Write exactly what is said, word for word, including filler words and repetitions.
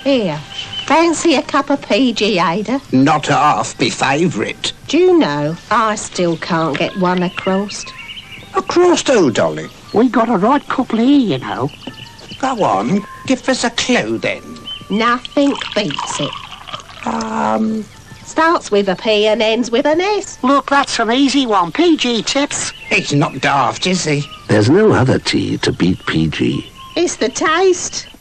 Here, fancy a cup of P G, Ada? Not half me favourite. Do you know, I still can't get one across. Across who, Dolly? We got a right couple here, you know. Go on, give us a clue then. Nothing beats it. Um... Starts with a P and ends with an S. Look, that's an easy one. P G tips. He's not daft, is he? There's no other tea to beat P G. It's the taste.